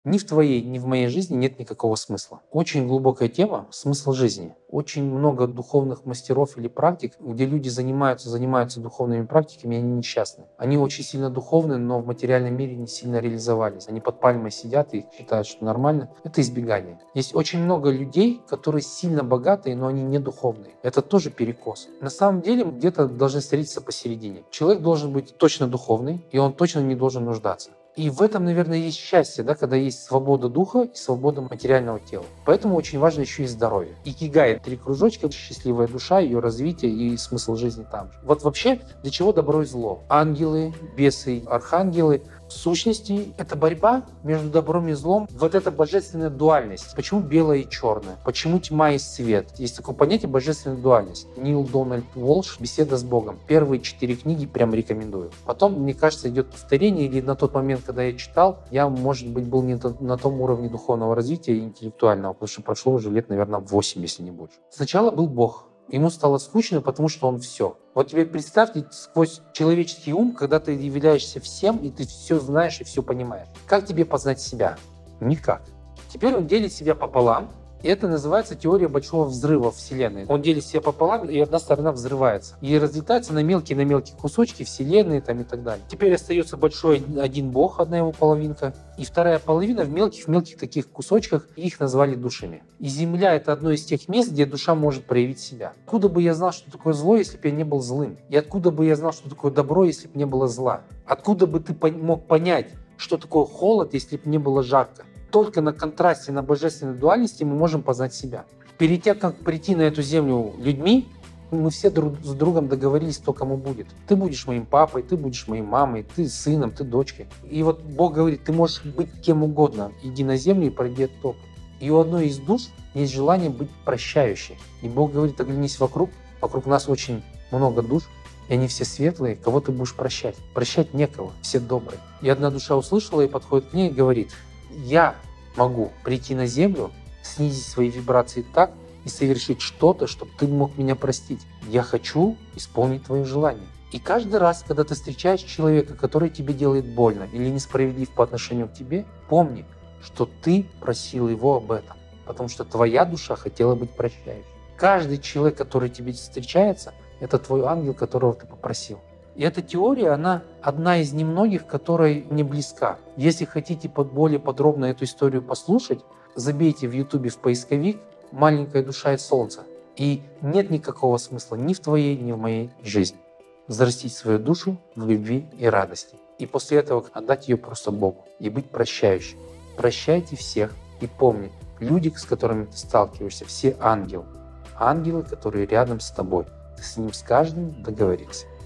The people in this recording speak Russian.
Ни в твоей, ни в моей жизни нет никакого смысла. Очень глубокая тема — смысл жизни. Очень много духовных мастеров или практик, где люди занимаются духовными практиками, и они несчастны. Они очень сильно духовны, но в материальном мире не сильно реализовались. Они под пальмой сидят и считают, что нормально. Это избегание. Есть очень много людей, которые сильно богатые, но они не духовные. Это тоже перекос. На самом деле где-то должны встретиться посередине. Человек должен быть точно духовный, и он точно не должен нуждаться. И в этом, наверное, есть счастье, да, когда есть свобода духа и свобода материального тела. Поэтому очень важно еще и здоровье. Икигай — 3 кружочка, счастливая душа, ее развитие и смысл жизни там же. Вот вообще, для чего добро и зло? Ангелы, бесы, архангелы — в сущности, это борьба между добром и злом. Вот эта божественная дуальность. Почему белое и черное? Почему тьма и свет? Есть такое понятие — божественная дуальность. Нил Дональд Уолш «Беседа с Богом». Первые 4 книги прям рекомендую. Потом, мне кажется, идет повторение, или на тот момент, когда я читал, я, может быть, был не на том уровне духовного развития и интеллектуального, потому что прошло уже лет, наверное, 8, если не больше. Сначала был Бог. Ему стало скучно, потому что он все. Вот тебе представьте, сквозь человеческий ум, когда ты являешься всем, и ты все знаешь и все понимаешь. Как тебе познать себя? Никак. Теперь он делит себя пополам, и это называется теория большого взрыва Вселенной. Он делит себя пополам, и одна сторона взрывается. И разлетается на мелкие кусочки Вселенной там, и так далее. Теперь остается большой один Бог, одна его половинка, и вторая половина в мелких таких кусочках, их назвали душами. И Земля — это одно из тех мест, где душа может проявить себя. Откуда бы я знал, что такое зло, если бы я не был злым? И откуда бы я знал, что такое добро, если бы не было зла? Откуда бы ты мог понять, что такое холод, если бы не было жарко? Только на контрасте, на божественной дуальности мы можем познать себя. Перед тем, как прийти на эту землю людьми, мы все друг с другом договорились, кто кому будет. Ты будешь моим папой, ты будешь моей мамой, ты сыном, ты дочкой. И вот Бог говорит, ты можешь быть кем угодно. Иди на землю и пройди этот опыт. И у одной из душ есть желание быть прощающей. И Бог говорит, оглянись вокруг. Вокруг нас очень много душ. И они все светлые, кого ты будешь прощать? Прощать некого, все добрые. И одна душа услышала и подходит к ней и говорит, я могу прийти на землю, снизить свои вибрации так и совершить что-то, чтобы ты мог меня простить. Я хочу исполнить твое желание. И каждый раз, когда ты встречаешь человека, который тебе делает больно или несправедлив по отношению к тебе, помни, что ты просил его об этом, потому что твоя душа хотела быть прощающей. Каждый человек, который тебе встречается, это твой ангел, которого ты попросил. И эта теория, она одна из немногих, которой мне близка. Если хотите более подробно эту историю послушать, забейте в YouTube в поисковик «Маленькая душа и солнце». И нет никакого смысла ни в твоей, ни в моей жизни. Взрастить свою душу в любви и радости. И после этого отдать ее просто Богу. И быть прощающим. Прощайте всех. И помни, люди, с которыми ты сталкиваешься, все ангелы. Ангелы, которые рядом с тобой. Ты с ним с каждым договорился.